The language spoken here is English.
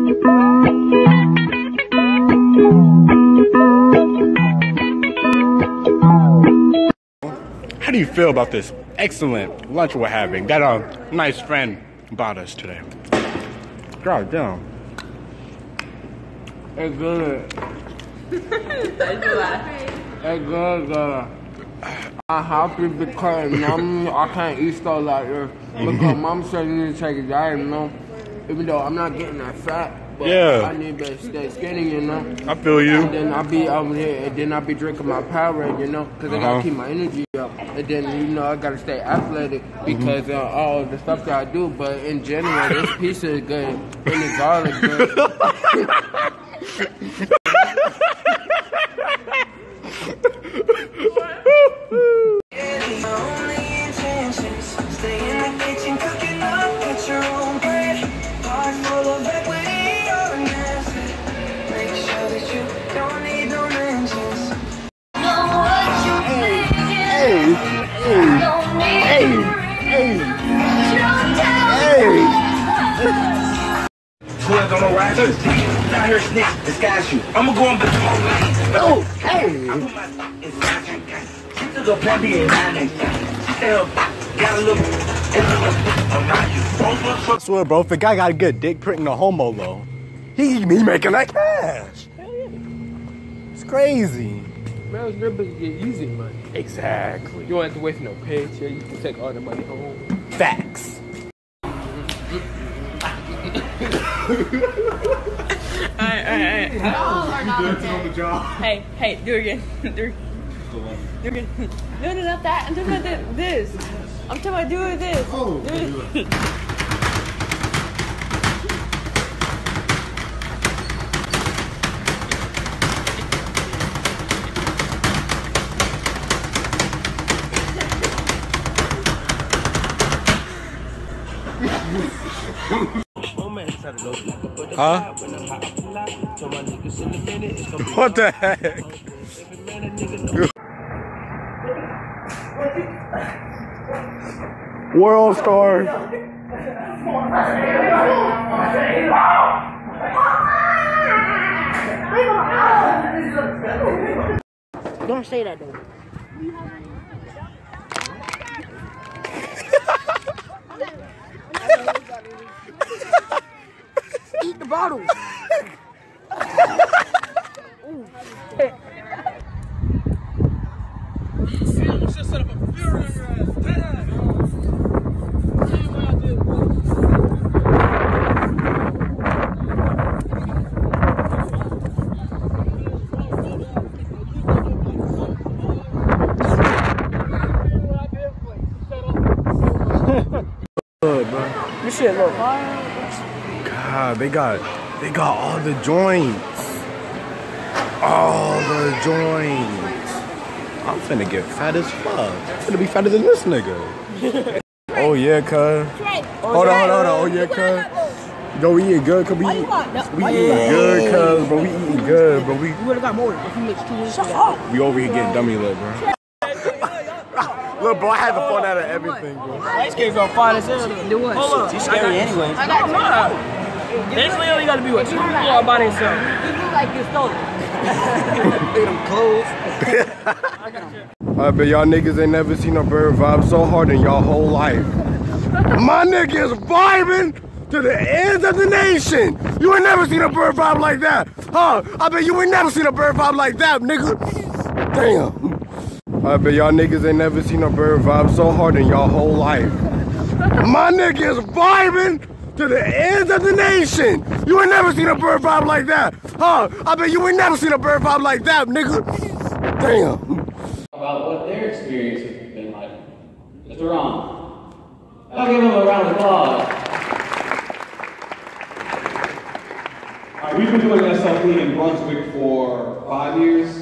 How do you feel about this excellent lunch we're having that a nice friend bought us today? God damn. It's good. It's good, girl. I'm happy because I can't eat stuff like this. Because mom said you need to take a diet, you know. Even though I'm not getting that fat. But Yeah. I need to stay skinny, you know. I feel you. And then I be over here, and then I be drinking my Powerade, you know, because I gotta keep my energy up. And then, you know, I gotta stay athletic because of all the stuff that I do. But in general, this pizza is good, and the garlic good. I'm gonna go on the Oh, hey! I swear, bro, if the guy got a good dick print in the homo, though, he making that cash. It's crazy. Man, strippers get easy money. Exactly. You don't have to wait for no paycheck. You can take all the money home. Facts. Alright. Y'all are not okay. Hey, do it again. Do it again. No, not that. I'm talking about this. I'm talking about doing this. Oh, do it. Huh? What the heck? World Star. Don't say that though. Eat the bottle. This shit look fire. God, they got all the joints. All the joints. I'm finna get fat as fuck. I'm finna be fatter than this nigga. Oh yeah, cuz. Hold on. Oh yeah, cuz. Yo, we eating good, cuz we eating good, cuz, bro. We eating good, bro. You would've got more if you mixed 2 weeks together. We over here getting dummy lit, bro. Look, bro, I had the fun out of everything, bro. Ice skates are fine as hell. Do what? Hold up. She's scary anyway. I got you. They only gotta be what? 2 people all by themselves. You look like you stole it. Look at them clothes. I bet y'all niggas ain't never seen a bird vibe so hard in y'all whole life. My nigga is vibing to the ends of the nation. You ain't never seen a bird vibe like that. Huh? I bet you ain't never seen a bird vibe like that, nigga. Damn. I bet y'all niggas ain't never seen a bird vibe so hard in y'all whole life. My nigga is vibing to the ends of the nation. You ain't never seen a bird vibe like that. Huh? I bet you ain't never seen a bird vibe like that, nigga. Damn. About what their experience has been like. Mr. Ron. I'll give him a round of applause. We've been doing SLP in Brunswick for 5 years.